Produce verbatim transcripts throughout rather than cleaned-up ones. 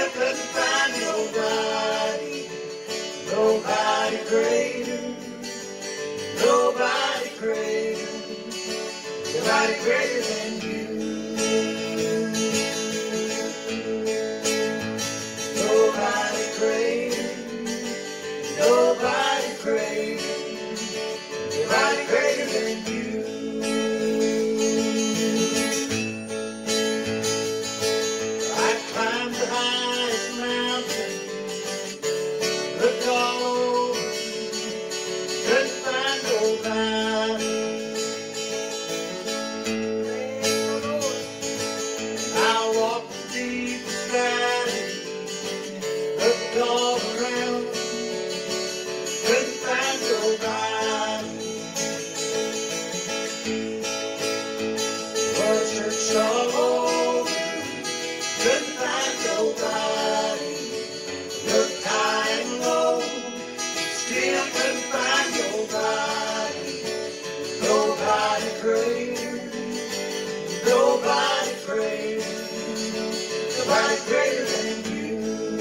still couldn't find nobody, nobody greater, nobody greater, nobody greater than you. Nobody greater, nobody greater, nobody greater than you. I climbed the highest mountain, looked all over, couldn't find nobody. I walked the deepest valley, looked all around, couldn't find nobody. Well, searched all over, couldn't find nobody. Looked high and low, still couldn't find nobody. Nobody greater, nobody greater, nobody greater than you.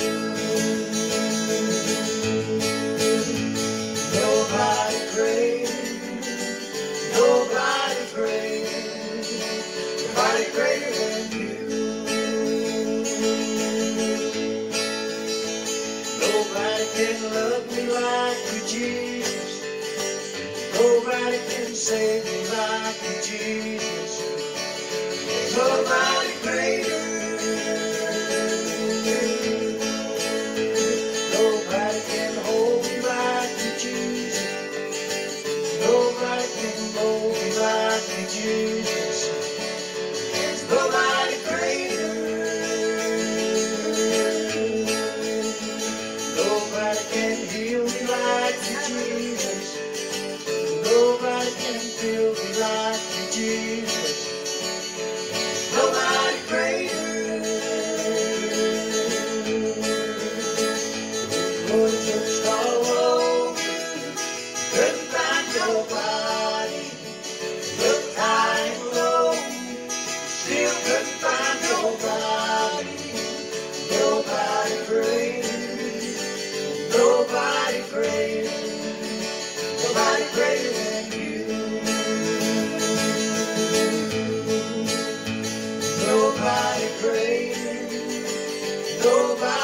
Nobody greater, nobody greater, nobody greater than you. Nobody can love me like you, Jesus. Nobody can save me like you, Jesus. Nobody greater. Nobody can hold me like you, Jesus. Nobody can mold me like you, Jesus. There's nobody greater. Nobody can heal me like you, Jesus. Nobody can fill me like you, Jesus. Nobody greater. Lord, searched all over, couldn't find nobody. Looked high and low, still couldn't find nobody. Nobody greater, nobody greater, nobody greater than you. Nobody greater, nobody